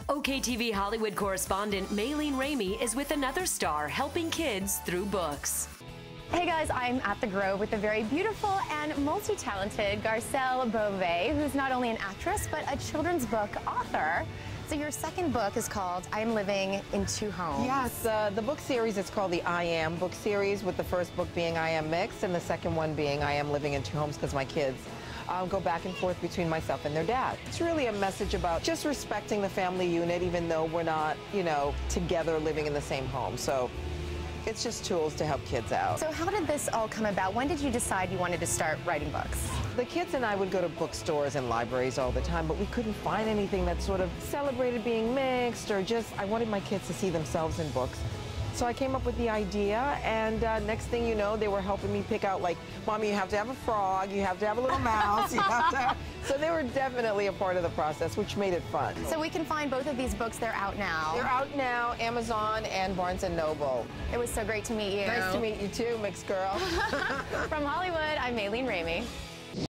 OKTV Hollywood correspondent Mayleen Ramey is with another star helping kids through books. Hey guys, I'm at the Grove with the very beautiful and multi-talented Garcelle Beauvais, who's not only an actress but a children's book author. So your second book is called I Am Living in Two Homes. Yes, the book series is called the I Am book series, with the first book being I Am Mixed and the second one being I Am Living in Two Homes, because my kids go back and forth between myself and their dad. It's really a message about just respecting the family unit, even though we're not, together living in the same home. So it's just tools to help kids out. So how did this all come about? When did you decide you wanted to start writing books? The kids and I would go to bookstores and libraries all the time, but we couldn't find anything that sort of celebrated being mixed, or just, I wanted my kids to see themselves in books. So I came up with the idea, and next thing you know, they were helping me pick out, like, Mommy, you have to have a frog, you have to have a little mouse, you have to... So they were definitely a part of the process, which made it fun. So we can find both of these books, they're out now. They're out now, Amazon and Barnes & Noble. It was so great to meet you. Nice to meet you too, mixed girl. From Hollywood, I'm Mayleen Ramey.